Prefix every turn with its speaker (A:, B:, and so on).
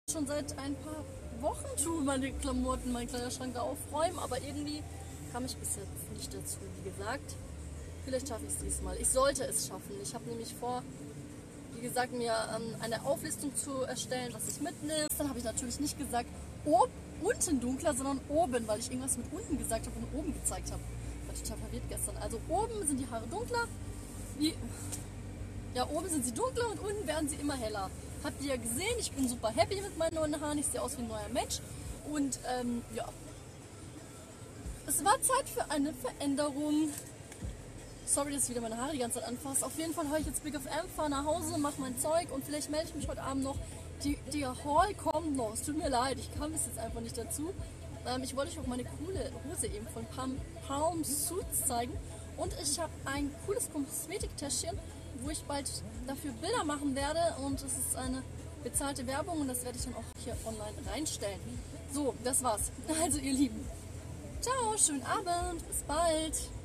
A: schon seit ein paar Wochen tue, meine Klamotten, meinen Kleiderschrank da aufräumen, aber irgendwie kam ich bis jetzt nicht dazu, wie gesagt. Vielleicht schaffe ich es diesmal. Ich sollte es schaffen. Ich habe nämlich vor, wie gesagt, mir eine Auflistung zu erstellen, was ich mitnehme. Dann habe ich natürlich nicht gesagt, unten dunkler, sondern oben, weil ich irgendwas mit unten gesagt habe und oben gezeigt habe. Ich war total verwirrt gestern. Also oben sind die Haare dunkler, ja, oben sind sie dunkler und unten werden sie immer heller. Habt ihr ja gesehen, ich bin super happy mit meinen neuen Haaren. Ich sehe aus wie ein neuer Mensch. Und ja, es war Zeit für eine Veränderung. Sorry, dass ich wieder meine Haare die ganze Zeit anfasse. Auf jeden Fall höre ich jetzt Big FM, fahre nach Hause, mache mein Zeug und vielleicht melde ich mich heute Abend noch. Die Haul kommt noch. Es tut mir leid, ich kam bis jetzt einfach nicht dazu. Ich wollte euch auch meine coole Hose eben von Palm Suits zeigen. Und ich habe ein cooles Kosmetiktäschchen, wo ich bald dafür Bilder machen werde. Und es ist eine bezahlte Werbung und das werde ich dann auch hier online reinstellen. So, das war's. Also ihr Lieben, ciao, schönen Abend, bis bald.